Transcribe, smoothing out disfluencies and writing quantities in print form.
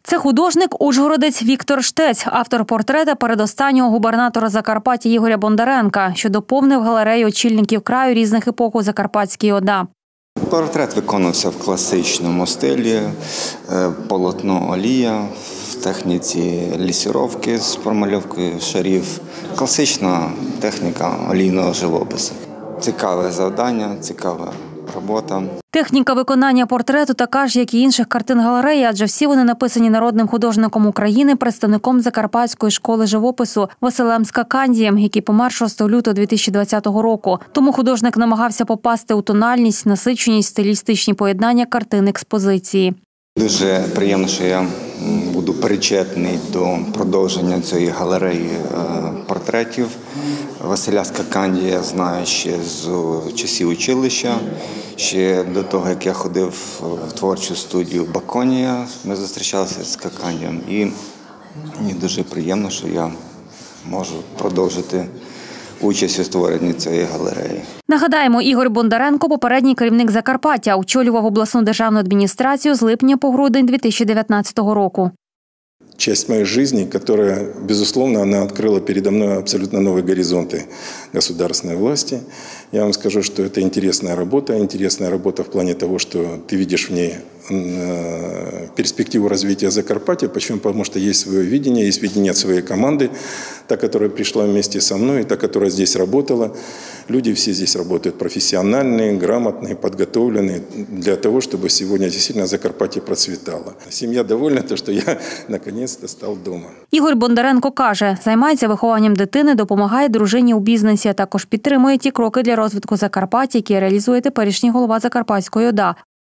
Це художник-ужгородець Віктор Штець, автор портрета передостаннього губернатора Закарпаття Ігоря Бондаренка, що доповнив галерею очільників краю різних епох у Закарпатській ОДА. Портрет виконався в класичному стилі, полотно олія, в техніці лісіровки з промальовкою шарів. Класична техніка олійного живопису. Цікаве завдання, цікава робота. Техніка виконання портрету така ж, як і інших картин галереї, адже всі вони написані народним художником України, представником Закарпатської школи живопису Василем Скакандієм, який помер 6 лютого 2020 року. Тому художник намагався попасти у тональність, насиченість, стилістичні поєднання картин експозиції. Дуже приємно, що я буду причетний до продовження цієї галереї портретів. Василя Скакандія я знаю ще з часів училища, ще до того, як я ходив в творчу студію «Баконія», ми зустрічалися з Скакандієм. І мені дуже приємно, що я можу продовжити участь у створенні цієї галереї. Нагадаємо, Ігор Бондаренко – попередній керівник Закарпаття, очолював обласну державну адміністрацію з липня по грудень 2019 року. Часть моей жизни, которая, безусловно, она открыла передо мной абсолютно новые горизонты государственной власти. Я вам скажу, что это интересная работа в плане того, что ты видишь в ней перспективу развития Закарпаття. Почему? Потому что есть свое видение, есть видение своей команды, та, которая пришла вместе со мной, та, которая здесь работала. Люди все здесь работают профессиональные, грамотные, подготовленные для того, чтобы сегодня действительно Закарпаття процветало. Семья довольна, что я наконец-то став дома. Ігор Бондаренко каже, займається вихованням дитини, допомагає дружині у бізнесі, а також підтримує ті кроки для розвитку Закарпаття, які реалізує теперішній голова Закарпатської ОДА.